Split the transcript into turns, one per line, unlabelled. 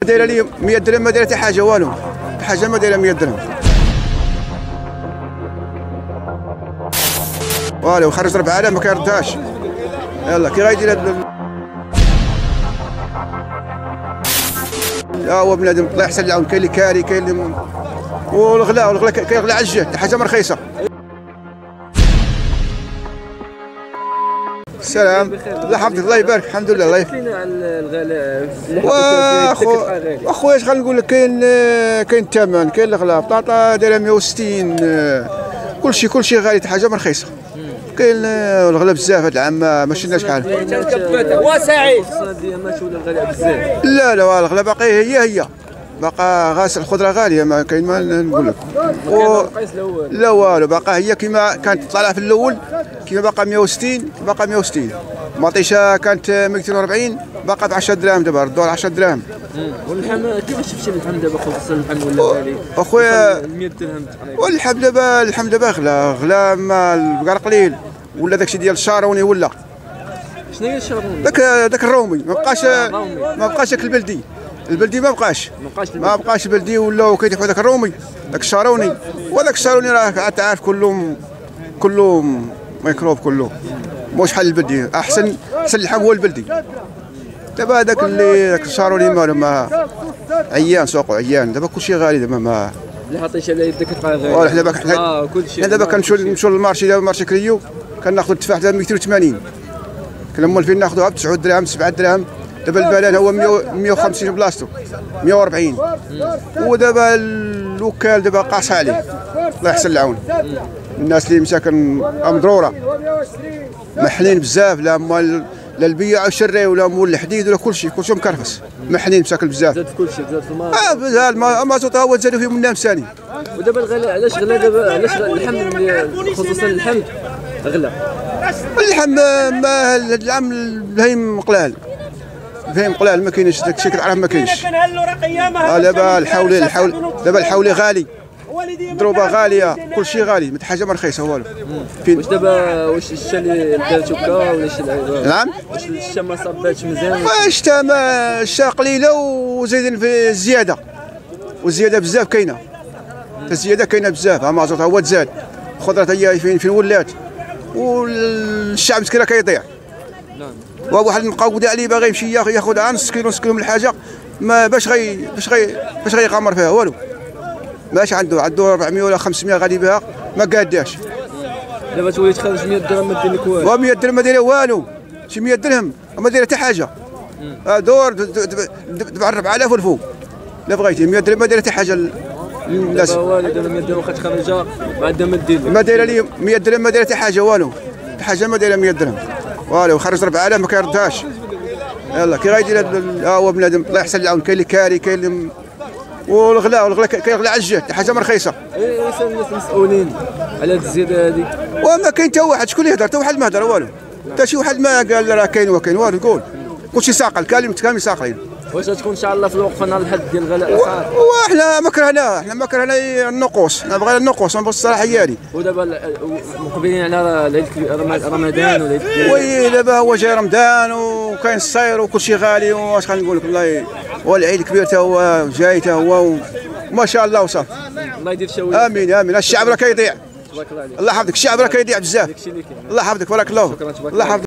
دايره لي 100 درهم، ما دايره حتى حاجه والو، حاجه ما دايره 100 درهم والو. خرج 4000 ما كيردهاش. يلا كي غايدير هاد لا هو بنادم الله يحسن العون. كاين اللي كاري، كاين اللي والغلا كيغلى على الجهد، حاجه ما رخيصه. السلام الله يحفظك الله يبارك. الحمد لله. الله
يحفظك على الغلاء.
واخويا اش غنقول لك، كاين الثمن، كاين الغلاء. بطاطا دايره 160، كلشي غالي، حاجه ما رخيصه. كاين الغلاء بزاف هذا العام، ما شفناش بحال.
وسعيد ما شوف الغلاء بزاف.
لا الغلاء باقي هي باقا غاس. الخضره غاليه، ما كاين ما نقول لك. لا والو، باقا هي كما كانت طالعه في الاول، كما باقا 160 باقا 160. مطيشه كانت 240 باقا ب 10 دراهم دابا، ردوا 10 دراهم.
واللحم كيفاش شفتي اللحم دابا خصوصا اللحم ولا غالي؟
اخويا
100 درهم تقريبا.
واللحم دابا غلا ما بقى قليل، ولا داكشي ديال الشاروني ولا
شنو هي الشاروني؟
داك الرومي ما بقاش داك البلدي ما بقاش البلدي، ولاو كيذبحوا داك الرومي، داك الشاروني. وداك الشاروني راه تعرف كله ميكروب، كله مش بحال البلدي. احسن اللحم هو البلدي. دابا داك الشاروني ما عيان، سوقو عيان دابا، كلشي غالي دابا. ما
الحطيشه اللي يدك تبقى غالي.
حنا دابا كنمشيو للمارشي، دابا مارشي كريو كناخذ التفاح دابا 280، كنا مولفين ناخذوها ب 9 دراهم 7 دراهم. دابا البلان هو 150 بلاصتو 140. ودابا الوكال دابا قاص عليه، الله يحسن العون. الناس اللي مساكن مضروره محنين بزاف، لا البيع والشري ولا مول الحديد ولا كلشي مكرفس، محنين مساكن بزاف.
زاد في كلشي، زاد في الماء.
زاد المازوط هو زادوا فيه من نام ثاني.
ودابا الغلاء علاش غلا دابا؟ علاش اللحم خصوصا اللحم غلا؟
اللحم ما هاد العام البهيم قلال، ما كاينش داكشي كتعرف، ما كاينش. دابا الحولي غالي، الضروبه غاليه، كلشي غالي، ما حاجه ما رخيصه والو.
واش دابا الشتا اللي دارتو كا ولا شي لعيبه؟
نعم
واش الشتا ما صاباتش مزيان؟
الشتا قليله، وزايدين في الزياده بزاف كاينه. الزياده كاينه بزاف، مازوط هو تزاد، الخضره هي فين ولات، والشعب مسكين كيضيع.
نعم.
وواحد المقاود عليه باغي يمشي ياخذ نص كيلو من الحاجه، ما باش غيغامر فيها والو. ماش عنده 400 ولا 500 غادي بها، ما قاداش.
دابا تولي تخرج 100 درهم ما دير لك والو.
و 100 درهم ما دايره والو، شي 100 درهم ما دايره حتى حاجه. دور دبع 4000 والفوق. لا بغيتي 100 درهم ما دايره حتى حاجه للناس.
دابا والو، دابا 100 درهم واخا تخرجها ما عندها ما دير لك.
ما دايره لي 100 درهم ما دايره حتى حاجه والو، حاجه ما دايره 100 درهم والو. خرج 4000 ما كيردهاش. يلا كي غايدير هو بنادم الله يحسن العون. كاين اللي كاري، كاين اللي والغلا كيغلى على الجهد، حاجه ما رخيصه.
يسال الناس مسؤولين على هذه الزياده هذه.
وما كاين حتى واحد، شكون اللي يهضر؟ حتى واحد ما هضر والو، حتى شي واحد ما قال راه كاين والو. تقول كلشي ساقل، كامل ساقلين.
واش تكون ان شاء الله في الوقفه نهار الحد ديال الغلاء الاسعار؟
وحنا ما كرهنا النقوص، حنا بغينا النقوص، ما بغيتش الصراحه هي هذه.
ودابا مقبلين على رمضان
وي دابا هو جاي رمضان وكاين الصير وكلشي غالي، واش غنقول لك والله. والعيد الكبير حتى هو جاي، حتى هو وما شاء الله وصافي.
الله يدير شويه.
امين. الشعب راه كيضيع.
تبارك الله عليك.
الله يحفظك، الشعب راه كيضيع بزاف. الله يحفظك، بارك الله. الله يحفظك.